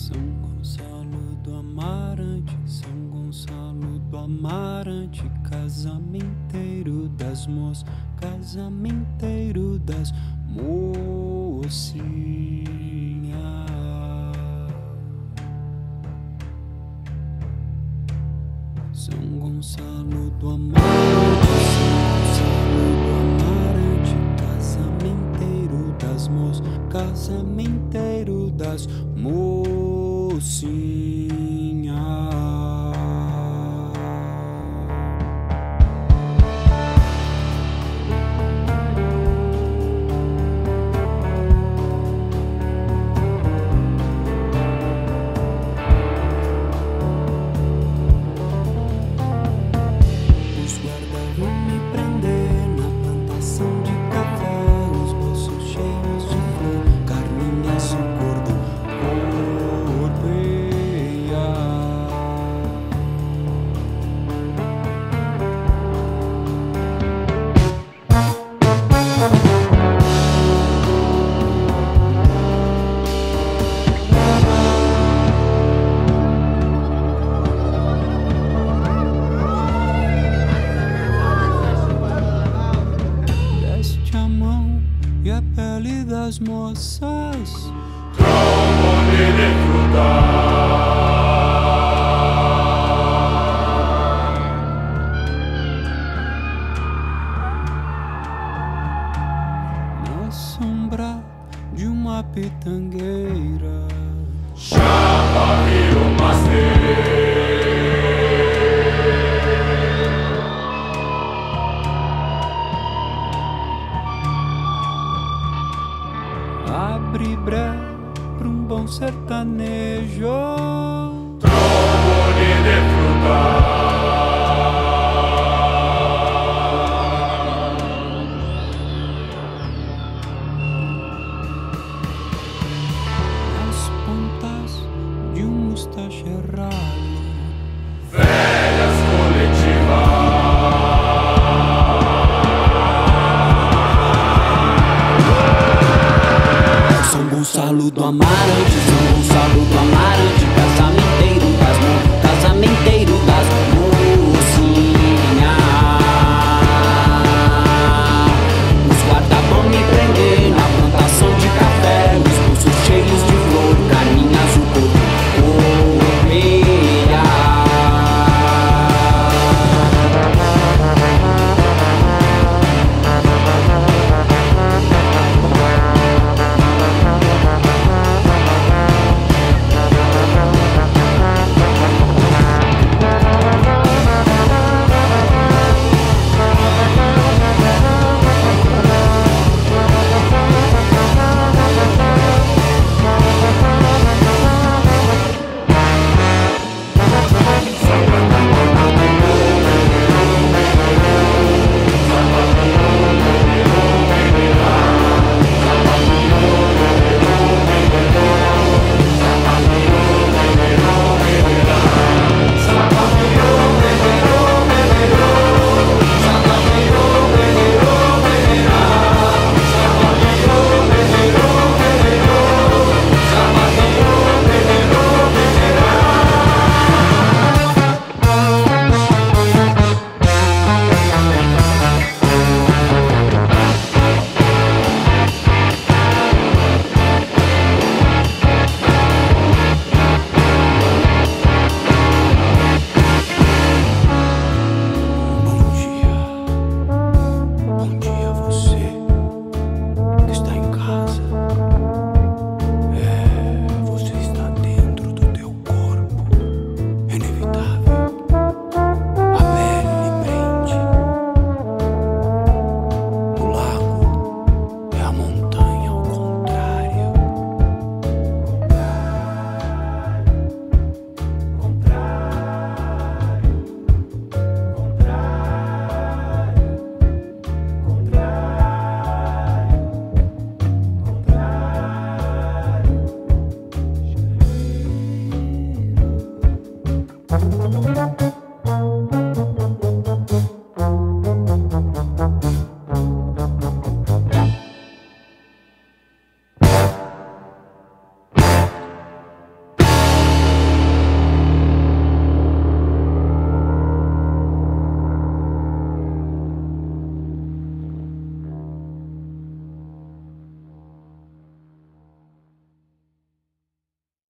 São Gonçalo do Amarante, São Gonçalo do Amarante, casamenteiro das moças, casamenteiro das mocinhas. São Gonçalo do Amarante, São Gonçalo do Amarante, casamenteiro das moças, casamenteiro das mocinhas. Das moças, Trombone de Frutas. Na sombra de uma pitangueira, chapa Rio Macedo. abre bré pra um bom sertanejo. Trombone de Frutas. As pontas de um mustache ralo, Velhas coletivas. São Gonçalo do Amarante, São Gonçalo do Amarante, casamenteiro das mãos, casamenteiro